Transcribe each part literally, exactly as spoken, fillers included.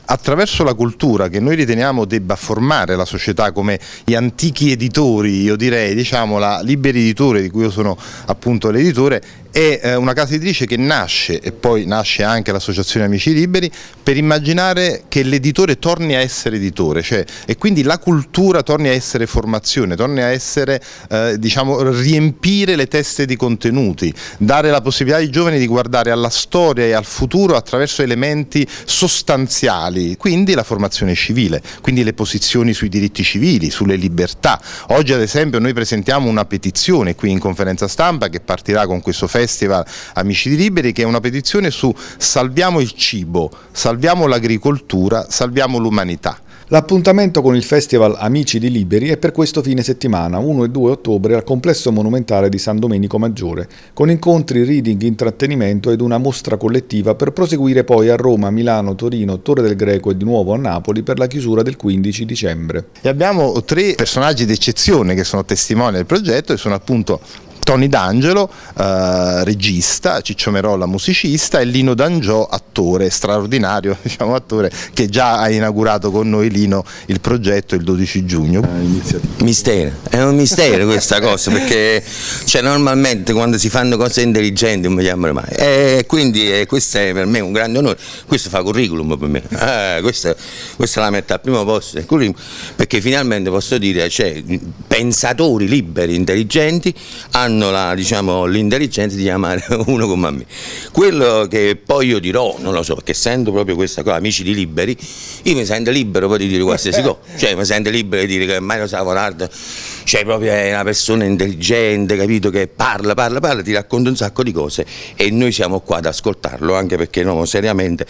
attraverso la cultura, che noi riteniamo debba formare la società come gli antichi editori, io direi, diciamo la Liberi Editore, di cui io sono appunto l'editore, è eh, una casa editrice che nasce, e poi nasce anche l'Associazione Amici Liberi, per immaginare che l'editore torni a essere editore, cioè, e quindi la cultura torni a essere formazione, torni a essere, eh, diciamo, riempire le teste di contenuti, dare la possibilità ai giovani di guardare alla storia e al futuro attraverso elementi sostanziali, quindi la formazione civile, quindi le posizioni sui diritti civili, sulle libertà. Oggi ad esempio noi presentiamo una petizione qui in conferenza stampa che partirà con questo Festival Amici di Liberi, che è una petizione su salviamo il cibo, salviamo l'agricoltura, salviamo l'umanità. L'appuntamento con il Festival Amici di Liberi è per questo fine settimana, primo e due ottobre, al Complesso Monumentale di San Domenico Maggiore, con incontri, reading, intrattenimento ed una mostra collettiva per proseguire poi a Roma, Milano, Torino, Torre del Greco e di nuovo a Napoli per la chiusura del quindici dicembre. E abbiamo tre personaggi d'eccezione che sono testimoni del progetto e sono appunto Tony D'Angelo, eh, regista, Ciccio Merolla, musicista, e Lino D'Angiò, attore, straordinario, diciamo attore, che già ha inaugurato con noi, Lino, il progetto il dodici giugno. Mistero, è un mistero questa cosa, perché cioè, normalmente quando si fanno cose intelligenti non mi chiamano mai, e quindi eh, questo è per me un grande onore, questo fa curriculum per me, eh, questa, questa la metto al primo posto del curriculum, perché finalmente posso dire, cioè, pensatori liberi, intelligenti, hanno la, diciamo, l'intelligenza di chiamare uno come me. Quello che poi io dirò, non lo so, perché sento proprio questa cosa, Amici di Liberi, io mi sento libero poi di dire qualsiasi cosa, cioè mi sento libero di dire che Mario Savorardo, cioè proprio è una persona intelligente, capito, che parla, parla, parla, ti racconta un sacco di cose e noi siamo qua ad ascoltarlo, anche perché no, seriamente,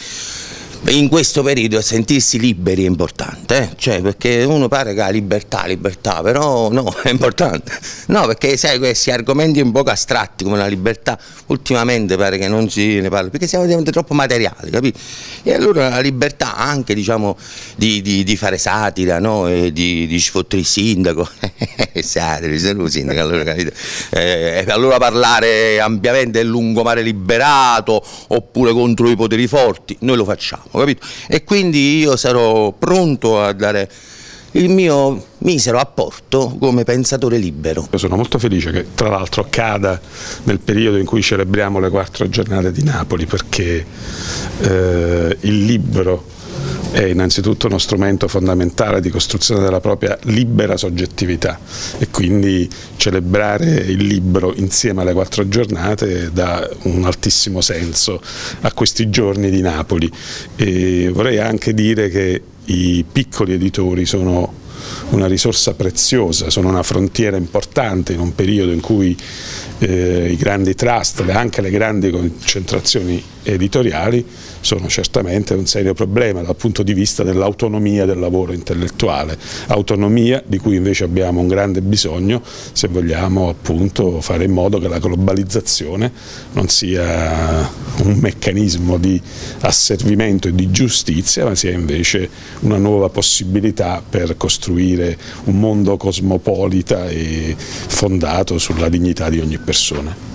in questo periodo sentirsi liberi è importante, eh? Cioè, perché uno pare che ha libertà, libertà, però no, è importante, no, perché sai questi argomenti un po' astratti come la libertà, ultimamente pare che non si ne parla, perché siamo diventati troppo materiali, capito? E allora la libertà anche, diciamo, di, di, di fare satira, no? E di, di sfottere il sindaco, satira, sono il sindaco, allora, capito? E allora parlare ampiamente del lungomare liberato, oppure contro i poteri forti, noi lo facciamo. Capito? E quindi io sarò pronto a dare il mio misero apporto come pensatore libero. Io sono molto felice che tra l'altro accada nel periodo in cui celebriamo le quattro giornate di Napoli, perché eh, il libro è innanzitutto uno strumento fondamentale di costruzione della propria libera soggettività e quindi celebrare il libro insieme alle quattro giornate dà un altissimo senso a questi giorni di Napoli. E vorrei anche dire che i piccoli editori sono una risorsa preziosa, sono una frontiera importante in un periodo in cui eh, i grandi trust, anche le grandi concentrazioni editoriali sono certamente un serio problema dal punto di vista dell'autonomia del lavoro intellettuale, autonomia di cui invece abbiamo un grande bisogno se vogliamo appunto fare in modo che la globalizzazione non sia un meccanismo di asservimento e di giustizia, ma sia invece una nuova possibilità per costruire un mondo cosmopolita e fondato sulla dignità di ogni persona.